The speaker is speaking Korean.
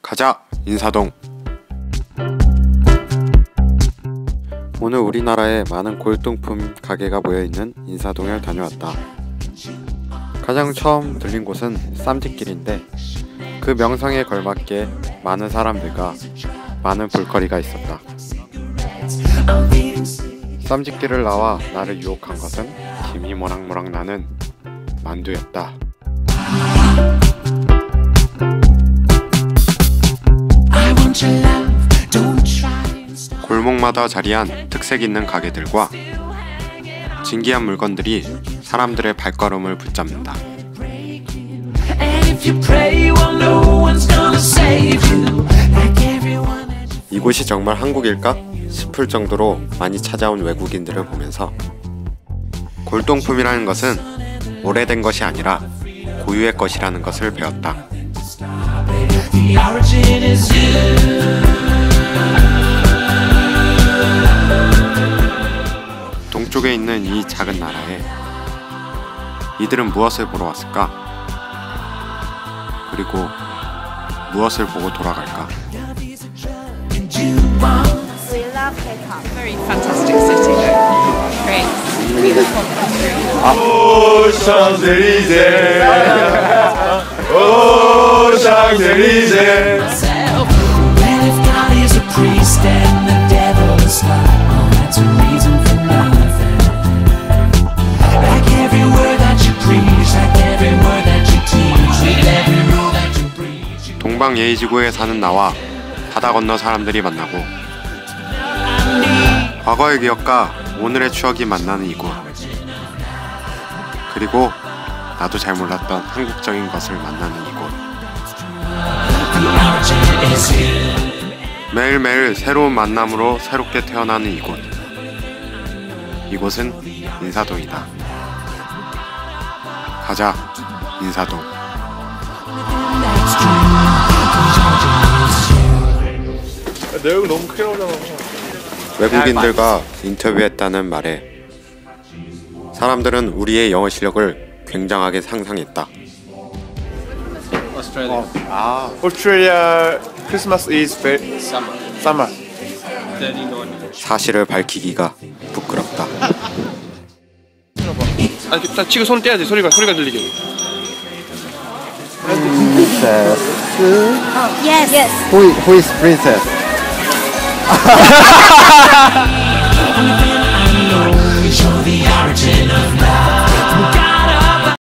가자 인사동. 오늘 우리나라에 많은 골동품 가게가 모여있는 인사동을 다녀왔다. 가장 처음 들린 곳은 쌈짓길인데 그 명성에 걸맞게 많은 사람들과 많은 볼거리가 있었다. 쌈짓길을 나와 나를 유혹한 것은 김이 모락모락 나는 만두였다. 골목마다 자리한 특색 있는 가게들과 진기한 물건들이 사람들의 발걸음을 붙잡는다. 이곳이 정말 한국일까 싶을 정도로 많이 찾아온 외국인들을 보면서 골동품이라는 것은 오래된 것이 아니라 고유의 것이라는 것을 배웠다. 동쪽에 있는 이 작은 나라에 이들은 무엇을 보러 왔을까? 그리고 무엇을 보고 돌아갈까? We love K-pop. Very fantastic city though. Great. Beautiful country. Oh, Champs-Élysées. Oh, Champs-Élysées. Well, if God is a priest and the devil a slut, well, that's a reason for nothing. Like every word that you preach, like every word that you teach, with every rule that you breach. 동방예의지구에 사는 나와 바다 건너 사람들이 만나고 과거의 기억과 오늘의 추억이 만나는 이곳, 그리고 나도 잘 몰랐던 한국적인 것을 만나는 이곳, 매일매일 새로운 만남으로 새롭게 태어나는 이곳, 이곳은 인사동이다. 가자 인사동. 내 얼굴 너무 크게 나오잖아. 외국인들과 인터뷰했다는 말에 사람들은 우리의 영어 실력을 굉장하게 상상했다. Australia Christmas is summer. 사실을 밝히기가 부끄럽다. 아, 딱 치고 손 떼야지. 소리가 들리게. Yes. Yes. Who is princess? Show the origin of love.